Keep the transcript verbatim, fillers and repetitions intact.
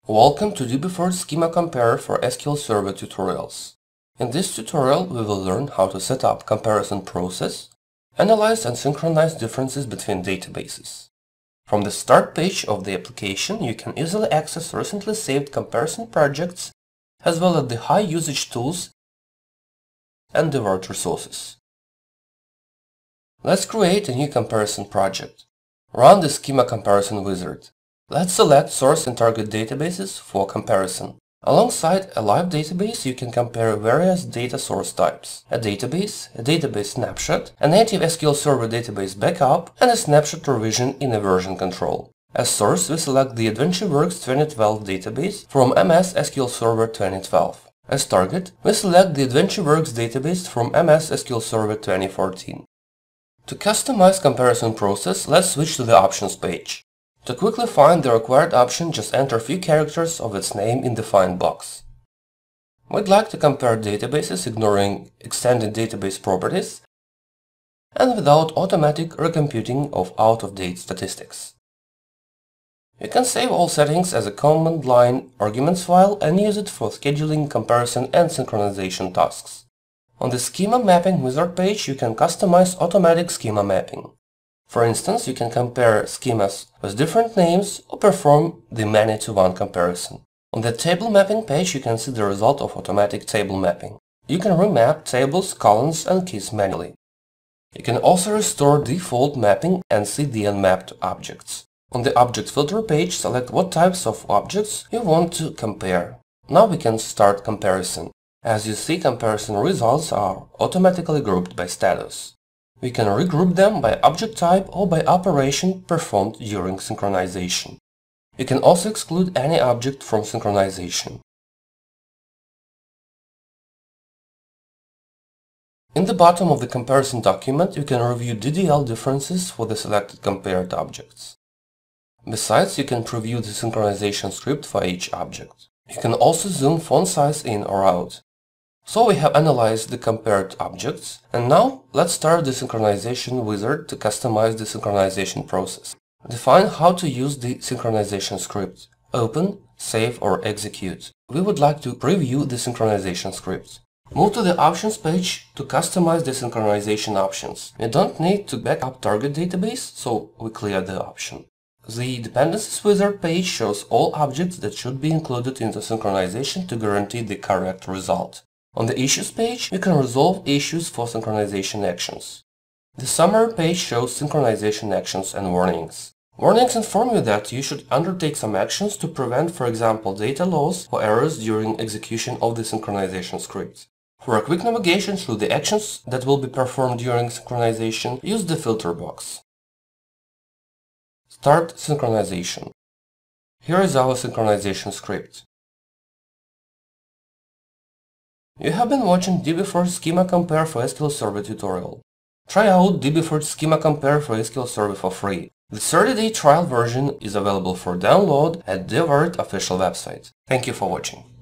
Welcome to Devart Schema Compare for S Q L Server tutorials. In this tutorial, we will learn how to set up comparison process, analyze and synchronize differences between databases. From the start page of the application, you can easily access recently saved comparison projects, as well as the high-usage tools and Devart resources. Let's create a new comparison project. Run the Schema Comparison wizard. Let's select source and target databases for comparison. Alongside a live database, you can compare various data source types: a database, a database snapshot, a native S Q L Server database backup, and a snapshot revision in a version control. As source, we select the AdventureWorks twenty twelve database from M S S Q L Server twenty twelve. As target, we select the AdventureWorks database from M S S Q L Server twenty fourteen. To customize comparison process, let's switch to the Options page. To quickly find the required option, just enter a few characters of its name in the Find box. We'd like to compare databases ignoring extended database properties and without automatic recomputing of out-of-date statistics. You can save all settings as a command line arguments file and use it for scheduling comparison and synchronization tasks. On the Schema Mapping wizard page, you can customize automatic schema mapping. For instance, you can compare schemas with different names or perform the many-to-one comparison. On the Table Mapping page, you can see the result of automatic table mapping. You can remap tables, columns and keys manually. You can also restore default mapping and see the unmapped objects. On the Object Filter page, select what types of objects you want to compare. Now we can start comparison. As you see, comparison results are automatically grouped by status. We can regroup them by object type or by operation performed during synchronization. You can also exclude any object from synchronization. In the bottom of the comparison document, you can review D D L differences for the selected compared objects. Besides, you can preview the synchronization script for each object. You can also zoom font size in or out. So we have analyzed the compared objects, and now let's start the synchronization wizard to customize the synchronization process. Define how to use the synchronization script. Open, save or execute. We would like to preview the synchronization script. Move to the Options page to customize the synchronization options. We don't need to back up target database, so we clear the option. The Dependencies wizard page shows all objects that should be included in the synchronization to guarantee the correct result. On the Issues page, you can resolve issues for synchronization actions. The Summary page shows synchronization actions and warnings. Warnings inform you that you should undertake some actions to prevent, for example, data loss or errors during execution of the synchronization script. For a quick navigation through the actions that will be performed during synchronization, use the filter box. Start synchronization. Here is our synchronization script. You have been watching Devart Schema Compare for S Q L Server tutorial. Try out Devart Schema Compare for S Q L Server for free. The thirty day trial version is available for download at Devart official website. Thank you for watching.